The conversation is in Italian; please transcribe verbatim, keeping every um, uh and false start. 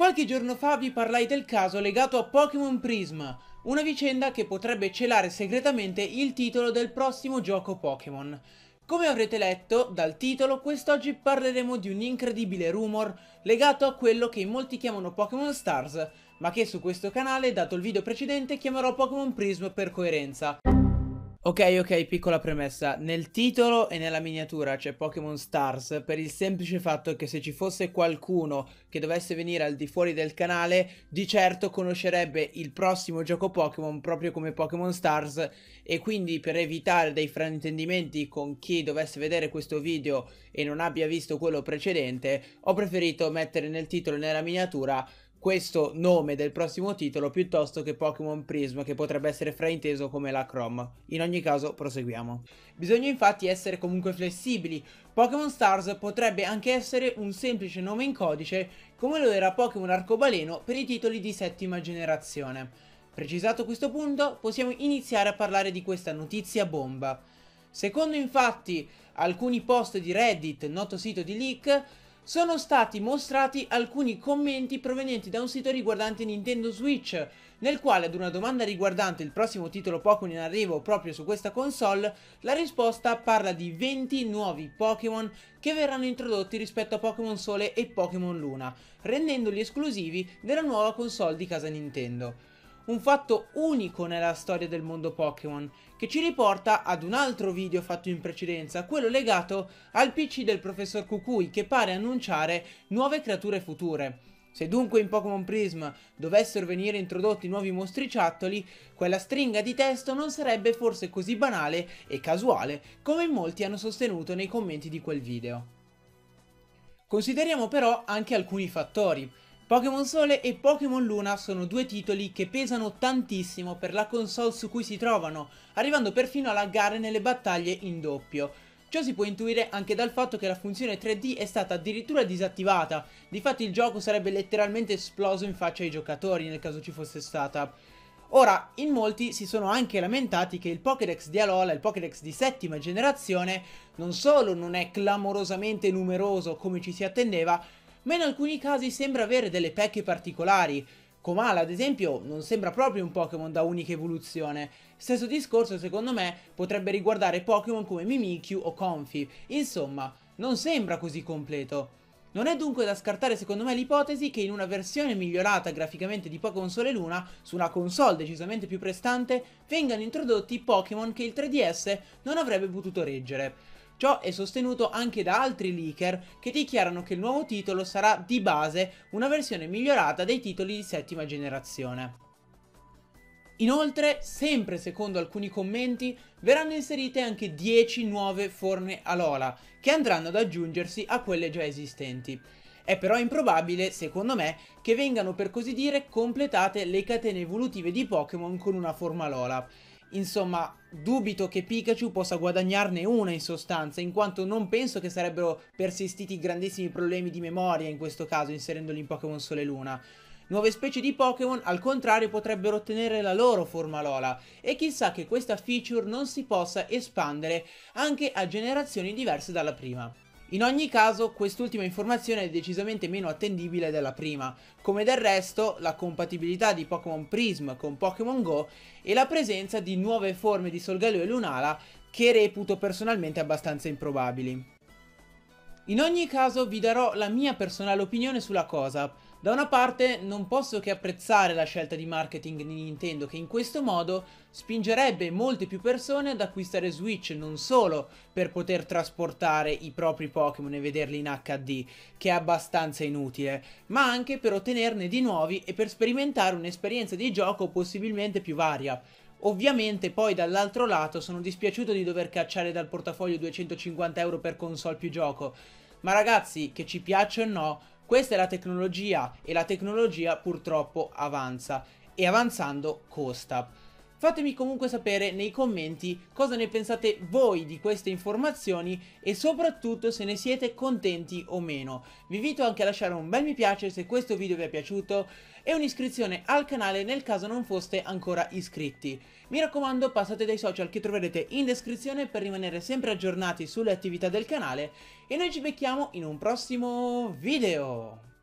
Qualche giorno fa vi parlai del caso legato a Pokémon Prism, una vicenda che potrebbe celare segretamente il titolo del prossimo gioco Pokémon. Come avrete letto dal titolo, quest'oggi parleremo di un incredibile rumor legato a quello che in molti chiamano Pokémon Stars, ma che su questo canale, dato il video precedente, chiamerò Pokémon Prism per coerenza. Ok, ok, piccola premessa, nel titolo e nella miniatura c'è Pokémon Stars per il semplice fatto che se ci fosse qualcuno che dovesse venire al di fuori del canale, di certo conoscerebbe il prossimo gioco Pokémon proprio come Pokémon Stars, e quindi per evitare dei fraintendimenti con chi dovesse vedere questo video e non abbia visto quello precedente, ho preferito mettere nel titolo e nella miniatura questo nome del prossimo titolo piuttosto che Pokémon Prism, che potrebbe essere frainteso come la Chrome. In ogni caso proseguiamo. Bisogna infatti essere comunque flessibili. Pokémon Stars potrebbe anche essere un semplice nome in codice come lo era Pokémon Arcobaleno per i titoli di settima generazione. Precisato questo punto, possiamo iniziare a parlare di questa notizia bomba. Secondo infatti alcuni post di Reddit, noto sito di leak, sono stati mostrati alcuni commenti provenienti da un sito riguardante Nintendo Switch, nel quale ad una domanda riguardante il prossimo titolo Pokémon in arrivo proprio su questa console, la risposta parla di venti nuovi Pokémon che verranno introdotti rispetto a Pokémon Sole e Pokémon Luna, rendendoli esclusivi della nuova console di casa Nintendo. Un fatto unico nella storia del mondo Pokémon, che ci riporta ad un altro video fatto in precedenza, quello legato al P C del professor Kukui, che pare annunciare nuove creature future. Se dunque in Pokémon Prism dovessero venire introdotti nuovi mostriciattoli, quella stringa di testo non sarebbe forse così banale e casuale come molti hanno sostenuto nei commenti di quel video. Consideriamo però anche alcuni fattori. Pokémon Sole e Pokémon Luna sono due titoli che pesano tantissimo per la console su cui si trovano, arrivando perfino a laggare nelle battaglie in doppio. Ciò si può intuire anche dal fatto che la funzione tre D è stata addirittura disattivata, difatti il gioco sarebbe letteralmente esploso in faccia ai giocatori nel caso ci fosse stata. Ora, in molti si sono anche lamentati che il Pokédex di Alola, il Pokédex di settima generazione, non solo non è clamorosamente numeroso come ci si attendeva, ma in alcuni casi sembra avere delle pecche particolari. Komala, ad esempio, non sembra proprio un Pokémon da unica evoluzione. Stesso discorso, secondo me, potrebbe riguardare Pokémon come Mimikyu o Comfey. Insomma, non sembra così completo. Non è dunque da scartare, secondo me, l'ipotesi che in una versione migliorata graficamente di Pokémon Sole e Luna, su una console decisamente più prestante, vengano introdotti Pokémon che il tre D S non avrebbe potuto reggere. Ciò è sostenuto anche da altri leaker che dichiarano che il nuovo titolo sarà di base una versione migliorata dei titoli di settima generazione. Inoltre, sempre secondo alcuni commenti, verranno inserite anche dieci nuove forme Alola, che andranno ad aggiungersi a quelle già esistenti. È però improbabile, secondo me, che vengano per così dire completate le catene evolutive di Pokémon con una forma Alola. Insomma, dubito che Pikachu possa guadagnarne una in sostanza, in quanto non penso che sarebbero persistiti grandissimi problemi di memoria in questo caso inserendoli in Pokémon Sole e Luna. Nuove specie di Pokémon al contrario potrebbero ottenere la loro forma Alola, e chissà che questa feature non si possa espandere anche a generazioni diverse dalla prima. In ogni caso, quest'ultima informazione è decisamente meno attendibile della prima, come del resto la compatibilità di Pokémon Prism con Pokémon Go e la presenza di nuove forme di Solgaleo e Lunala che reputo personalmente abbastanza improbabili. In ogni caso vi darò la mia personale opinione sulla cosa. Da una parte non posso che apprezzare la scelta di marketing di Nintendo, che in questo modo spingerebbe molte più persone ad acquistare Switch, non solo per poter trasportare i propri Pokémon e vederli in acca di, che è abbastanza inutile, ma anche per ottenerne di nuovi e per sperimentare un'esperienza di gioco possibilmente più varia. Ovviamente poi dall'altro lato sono dispiaciuto di dover cacciare dal portafoglio duecentocinquanta euro per console più gioco, ma ragazzi, che ci piaccia o no, questa è la tecnologia e la tecnologia purtroppo avanza e avanzando costa. Fatemi comunque sapere nei commenti cosa ne pensate voi di queste informazioni e soprattutto se ne siete contenti o meno. Vi invito anche a lasciare un bel mi piace se questo video vi è piaciuto e un'iscrizione al canale nel caso non foste ancora iscritti. Mi raccomando, passate dai social che troverete in descrizione per rimanere sempre aggiornati sulle attività del canale e noi ci becchiamo in un prossimo video.